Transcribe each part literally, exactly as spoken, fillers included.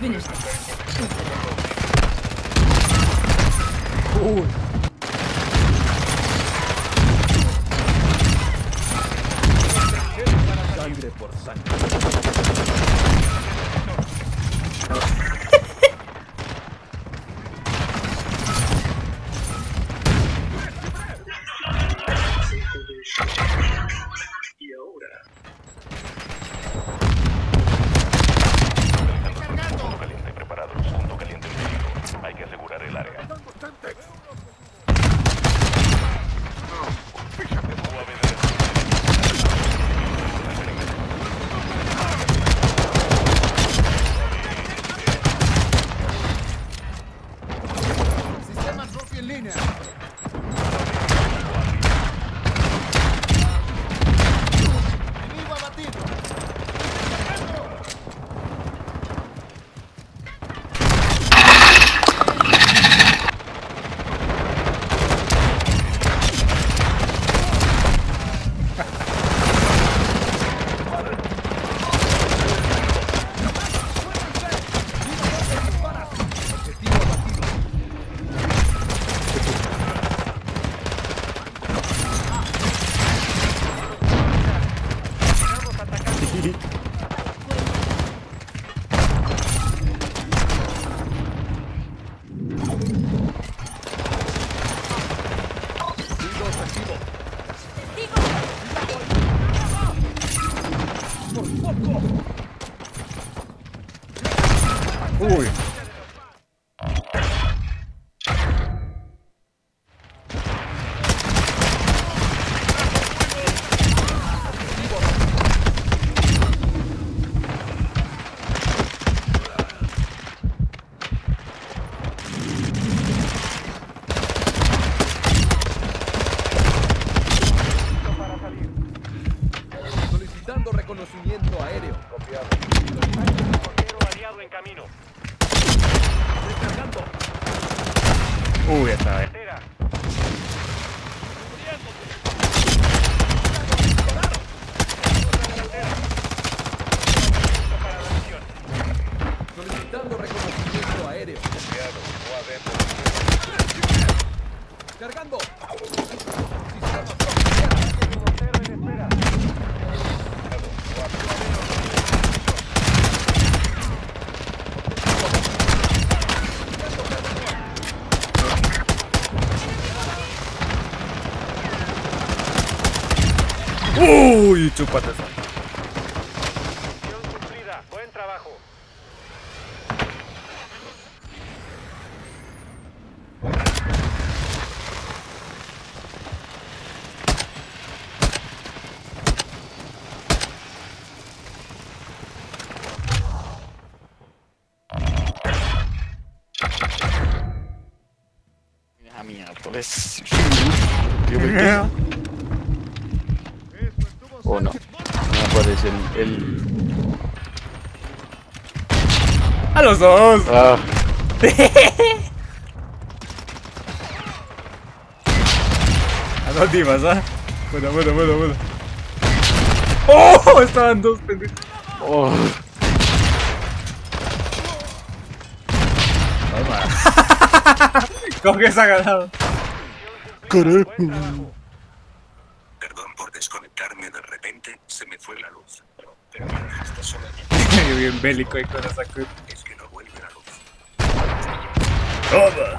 Finish them. Uy. Sangre por sangre. Y ahora. Punto caliente preparado. Punto caliente en peligro. Hay que asegurar el área. Sistema Trophy en línea. Enemigo abatido. Uy. Solicitando reconocimiento aéreo. Copiado. Aliado en camino. Descargando. Uy, esta vez. Carretera. Para la misión. Solicitando reconocimiento aéreo. Copiado. O adentro. Cargando. Cero en espera. Uy, chúpate esa. Misión cumplida. Buen trabajo. Ah, miércoles. Yo me quedé. Oh no. No aparece el. el... A los dos. Ah, A dos divas, ¿ah? Bueno, bueno, bueno, bueno. ¡Oh! Estaban dos pendejos. oh. Toma. ¿Cómo que se ha ganado? Carajo. Perdón por desconectarme de repente, se me fue la luz. Pero esto solamente Bien bélico y con esa cruz. es que no vuelve la luz. Toma.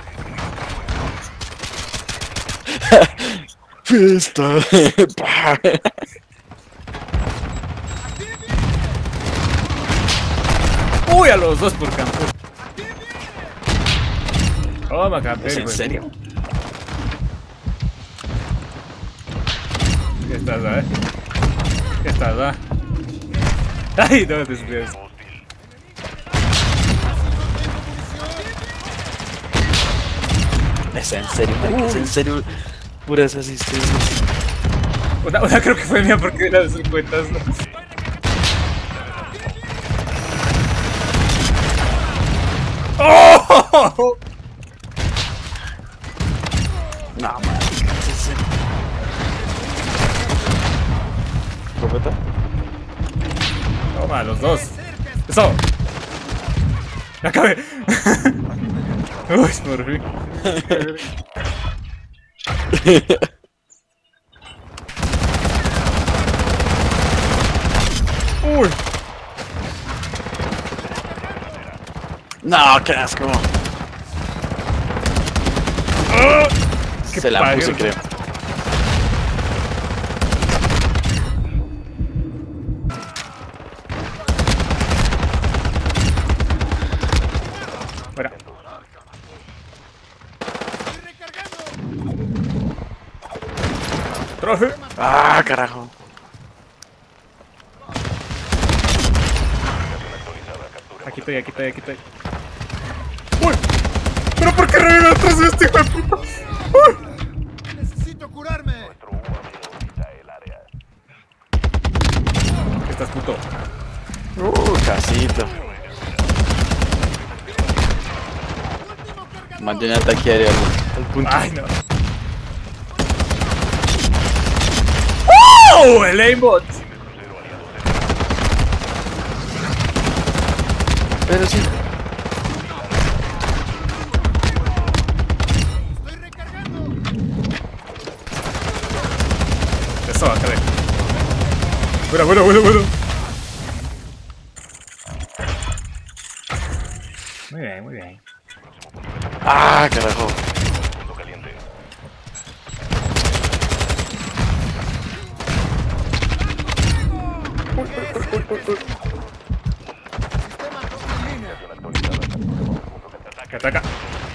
Fiesta. Pa. Uy, a los dos por campo. Toma, campeón. ¿Es en serio? ¿Qué estás, eh? ¿Qué estás, ah? Ay, no te subías. ¿Es en serio, marica? ¿Es en serio? Puras asistencias. Una, una creo que fue mía porque las cuentas, ¿no? ¡Oh! No, marica. ¿Es en serio? ¿Profeta? Toma, los dos. Eso. ¡La acabé! Uy, por fin. Uy. No, qué asco. ¡Ah! Se la padre. puse, creo. Fuera. Traje. Ah, carajo. Aquí estoy, aquí estoy, aquí estoy. ¡Uy! ¿Pero por qué revive atrás de este hijo de puta? ¡Uy! Necesito curarme. Nuestro U A V orbita el área. ¿Qué estás, puto? Uh, casito. Mantiene ataque aéreo al, al punto. ¡Ay, no! ¡Oh! ¡El aimbot! Pero sí. Estoy recargando. Eso va a caer. Bueno, bueno, bueno, bueno. Muy bien, muy bien. Ah, carajo. Punto caliente. Sistema Trophy en línea. Que ataca.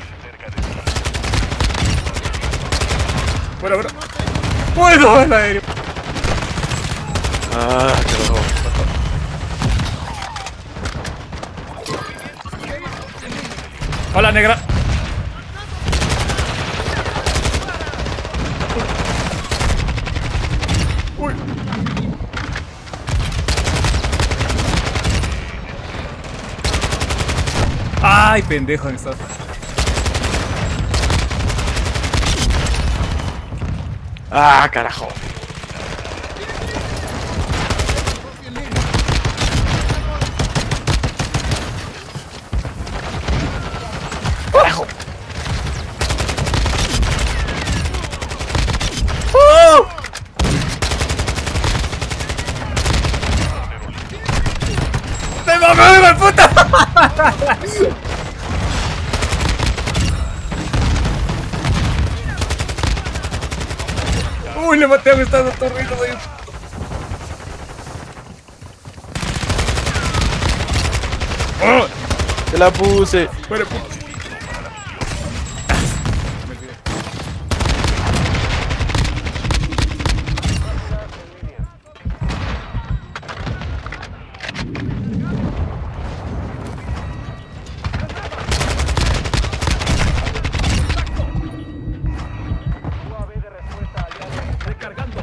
Bueno, bueno. ¡Bueno! El aéreo. Ah, carajo. Hola, negra. Uy. Ay, pendejo, ¿dónde estás? Ah, carajo. Trophy en línea. Carajo. ¡Uh! ¡Te mamé, hijo de puta! Uy, le maté a mis tantos torridos ahí. ¡Oh! Te la puse. Bueno, puta. Recargando.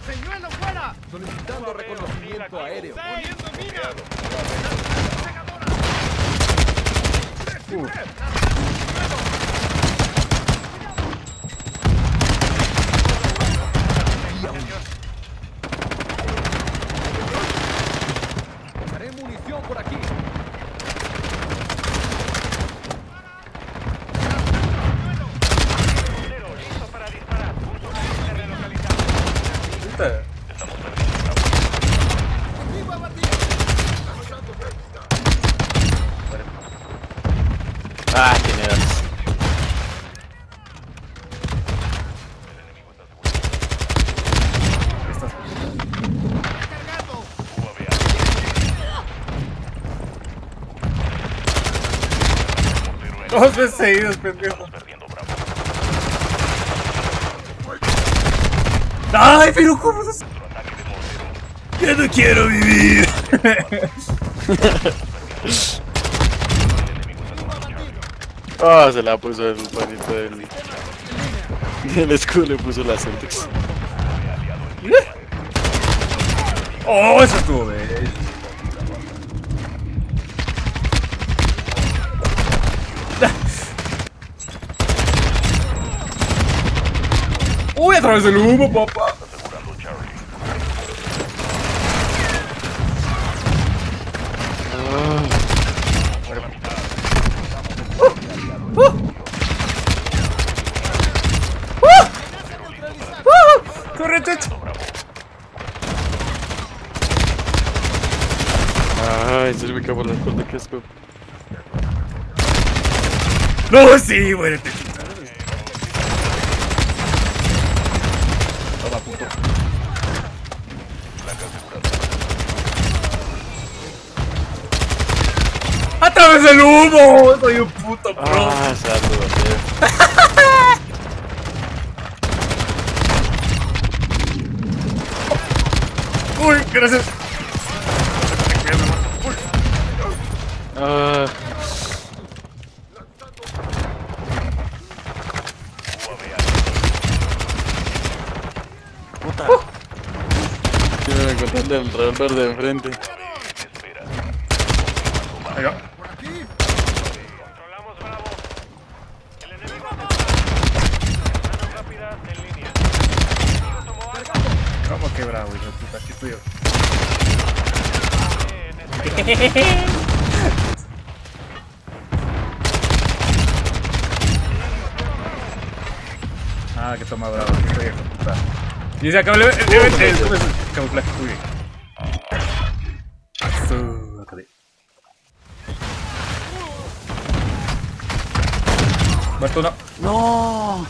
¡Señuelo fuera! Solicitando reconocimiento aéreo. ¡Poniendo mina! Haré munición por aquí. Listo para disparar. Punto de relocalizado. Puta. Estamos perdiendo Bravo. ¡Viva batida! Ah, tiene dos. ¡Cargando! U A V A. Mortero en- Dos veces seguidos, pendejo. Estamos perdiendo Bravo. Ay, pero ¿cómo es eso? Nuestro ataque de mortero. Ya no quiero vivir. Ah, se la puso el panito del. El escudo le puso la Celtics. Oh, eso estuvo bello. Uy, a través del humo, papá. Asegurando Charlie. Corre, chacho. Ay, se me acabó la espalda, qué asco. No, sí, muérete. Toma, puto. ¡A través del humo! Soy un puto pro. Ah, salto, tío. Uy, gracias. Ah, puta. Quiero encontrarle el revólver de enfrente. Espera. Ahí va. ¡Por aquí! Controlamos Bravo. El enemigo ataca. Manos rápidas en línea. El enemigo tomó Alfa. ¿Cómo que bravo, hijo de puta? Aquí estoy yo. En espera. Ah, que toma bravo. Aquí estoy, hijo de puta. Y se acabó el el- el- el- el camuflaje. Muy bien. Eso, acabé. Muerto uno. No.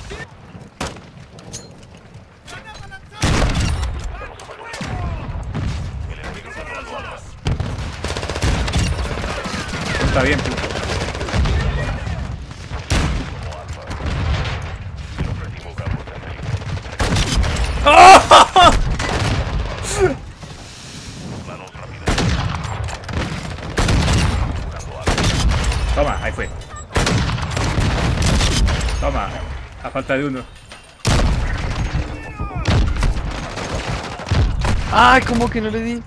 Está bien, puto. Toma, ahí fue. Toma, a falta de uno. Ay, ¿cómo que no le di?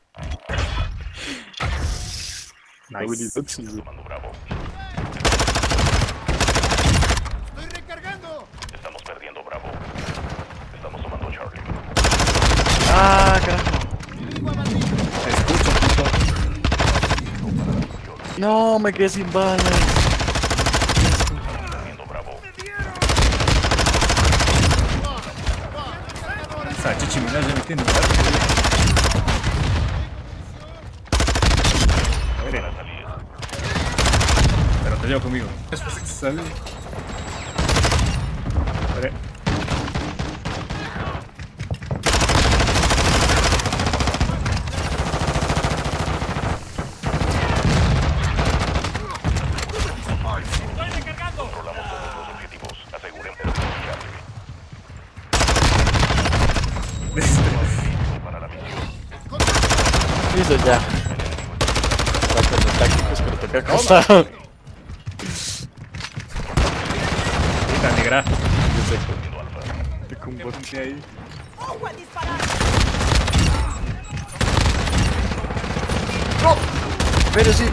Nice. Tomando Bravo. ¡Estoy recargando! Estamos perdiendo Bravo. Estamos tomando Charlie. Ah, carajo. ¡Enemigo abatido! Te escucho, puto. No, me quedé sin balas. Perdiendo Bravo. Esa chichimina ya me tiene. Para salir. Pero te llevo conmigo. Después que sale. Espere. Controlamos todos los objetivos. Aseguren el Charlie. Listo para la misión. Listo, ya. Faltan los tácticos, pero toca acostado. Puta negra. Yo sé. Perdiendo Alfa. Te combo- Ponte ahí. ¡Ojo al disparar! Pero sí.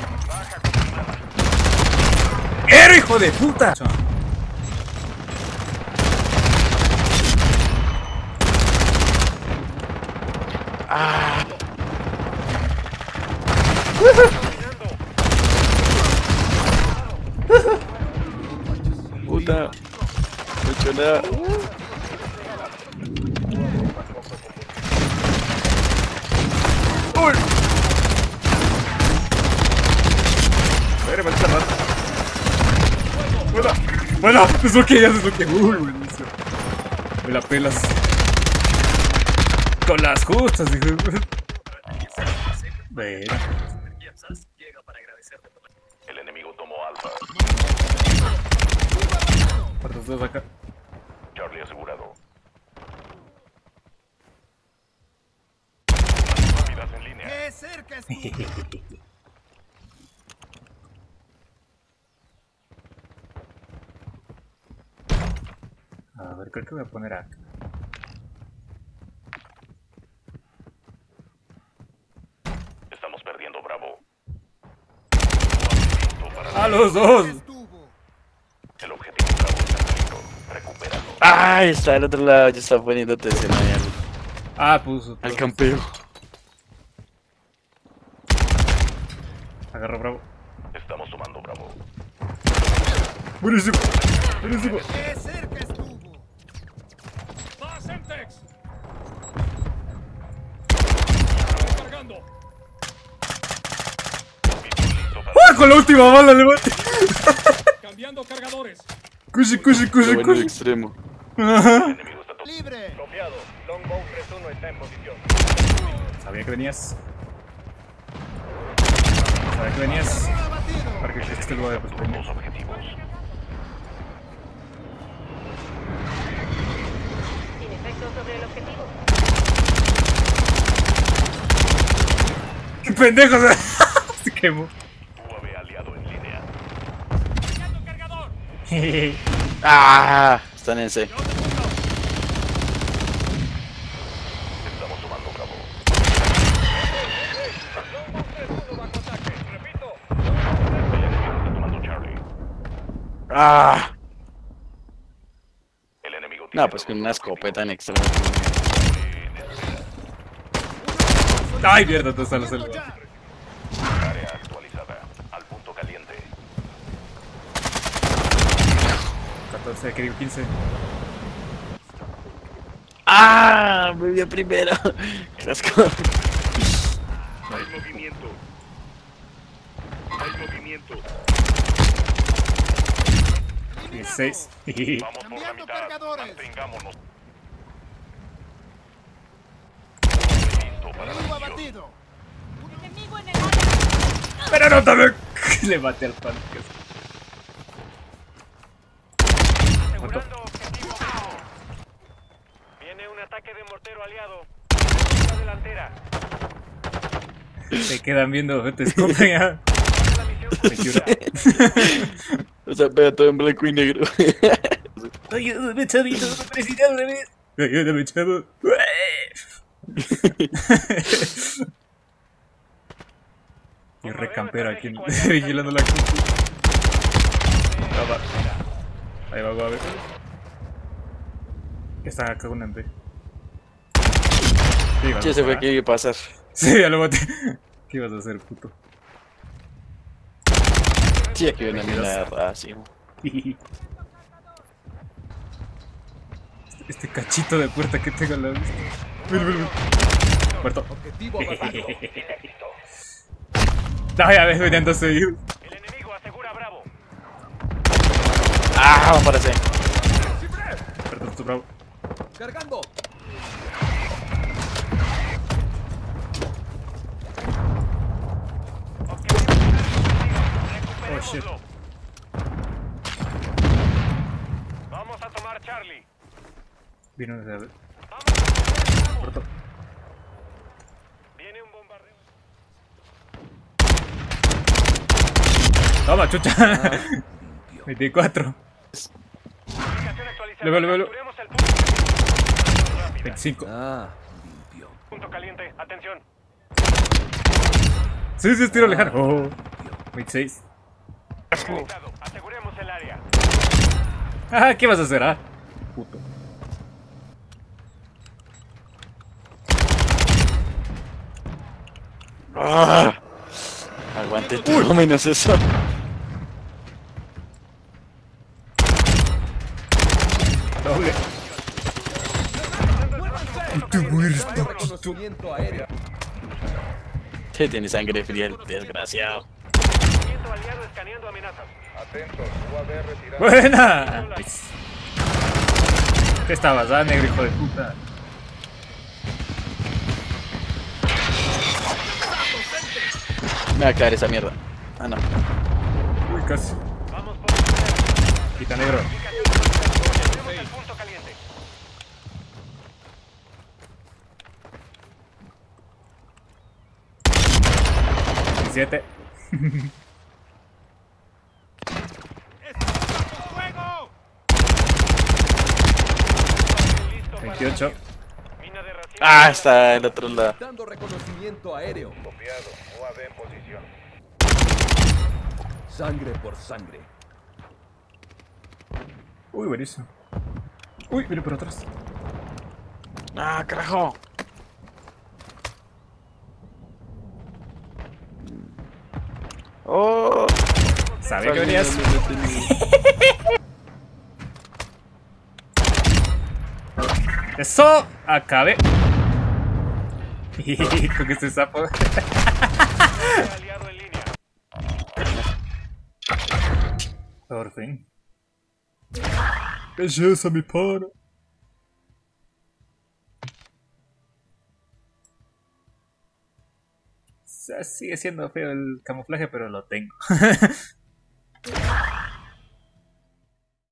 ¡Ero, hijo de puta! Ah. Puta. No he hecho nada. ¡Uy! Madre, maldita rata. Buena, buena, desbloqueé, ya desbloqueé. Uy, buenísimo. Me la pelas. Con las justas, hijo. Bueno. El enemigo tomó Alfa. ¿Cuántos dos acá? Charlie asegurado. Rápidas en línea. ¡Qué cerca estuvo! A ver, creo que voy a poner acá. Estamos perdiendo Bravo. ¡A los dos! Estuvo. El objetivo Bravo está en peligro. Recupéralo. Ah, está al otro lado. Ya está poniendo atención ahí al, Ah, puso. al campeo. Agarra Bravo. Estamos tomando Bravo. Buenísimo. Buenísimo. ¡Qué cerca estuvo! ¡Ah, con la última bala, levante! Cambiando cargadores. Cushi, cushi, Lo cushi, bueno el cushi. extremo. Ajá. El enemigo está tomando. ¡Libre! Copiado. Longbow tres uno está en posición. Sabía que venías. Sabía que venías. Abatido. Para que este lugar de pues, Dos objetivos. Sin efecto sobre el objetivo. ¡Qué pendejo! Se quemó. U A V aliado en línea. Cambiando cargador. Ah, están en C. Estamos tomando Bravo. Longbow tres uno bajo ataque. Repito. El enemigo está tomando Charlie. Ah. El enemigo tiene No, pues con dos una objetivos. escopeta en extremo. Ay, mierda, ¿dónde está la selva? Área actualizada. Al punto caliente. catorce, que digo quince. Ah, me vio primero. Qué asco. Hay movimiento. Hay movimiento. dieciséis. Vamos por la Cambiando mitad. cargadores. Mantengámonos. Listo para la Enemigo misión. abatido. Enemigo en el área. Pero no también. Le maté al pan. Asegurando objetivo Bravo. Viene un ataque de mortero aliado. La delantera. Se quedan viendo, te esconden ya. La misión Me quiero. O sea, pega todo en blanco y negro. Ayúdame, chavito, no necesito una vez. Ayúdame, chavo. Y recampero aquí vigilando la cruz. Ahí va, a ver. Está acá una en B. ¿Qué ibas a Che, se fue hacer, que iba a pasar. Sí, ya lo maté. ¿Qué ibas a hacer, puto? Sí, aquí viene mi la racimo. Este, este cachito de puerta que tengo al lado. Mira, mira, mira. Muerto. Objetivo abatido. No, ya ves, venían dos seguidos. El enemigo asegura Bravo. Ah, vamos para C. Perdón, tu bravo. Cargando. Oh, shit. Vamos a tomar Charlie. Vino desde Vamos a tomar Bravo. Muerto. Viene un bombardeo. Toma, chucha. veinticuatro. Ubicación actualizada. Luego, luego, luego. Capturemos el punto. Rápida. veinticinco. Ah, limpio. Punto caliente. Atención. Sí, sí, es tiro lejano. Oh, veintiséis. Cuidado, aseguremos el área. Ah, ¿qué vas a hacer, ah? Puto. Ah, aguante todo menos eso. Doble. Te mueres, reconocimiento aéreo. Se tiene sangre fría el desgraciado. Movimiento aliado escaneando amenazas. Buena. ¿Qué estabas, ah, negro hijo de puta? Me va a caer esa mierda. Ah, no. Uy, casi. Vamos por el Quita negro. Tenemos el punto caliente. diecisiete. ¡Fuego! Listo para veintiocho. salir. Mina de racimo. Ah, está el otro lado. Dando reconocimiento aéreo. Copiado. U A V en posición. Sangre por sangre. Uy, buenísimo. Uy, viene por atrás. Ah, carajo. Oh. Sabía que venías. Eso, acabé. Con este sapo. Aliado en línea. Por fin. Belleza, mi pana. Sigue siendo feo el camuflaje, pero lo tengo.